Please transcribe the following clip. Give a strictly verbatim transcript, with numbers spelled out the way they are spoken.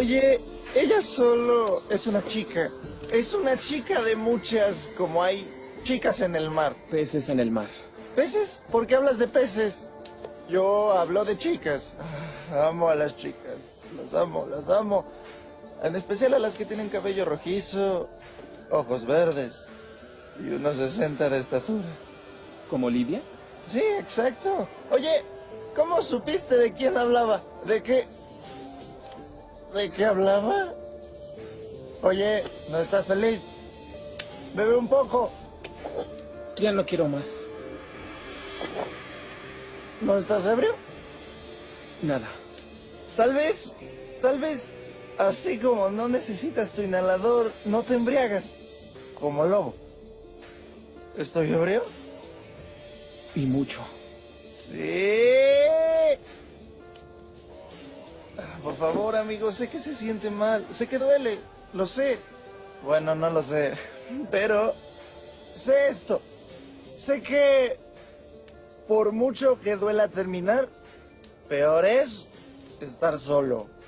Oye, ella solo es una chica. Es una chica de muchas, como hay chicas en el mar. Peces en el mar. ¿Peces? ¿Por qué hablas de peces? Yo hablo de chicas. Ah, amo a las chicas. Las amo, las amo. En especial a las que tienen cabello rojizo, ojos verdes y unos sesenta de estatura. ¿Como Lidia? Sí, exacto. Oye, ¿cómo supiste de quién hablaba? ¿De qué? ¿De qué hablaba? Oye, ¿no estás feliz? Bebe un poco. Ya no quiero más. ¿No estás ebrio? Nada. Tal vez, tal vez, así como no necesitas tu inhalador, no te embriagas. Como lobo. ¿Estoy ebrio? Y mucho. Sí. Por favor, amigo, sé que se siente mal, sé que duele, lo sé. Bueno, no lo sé, pero sé esto. Sé que por mucho que duela terminar, peor es estar solo.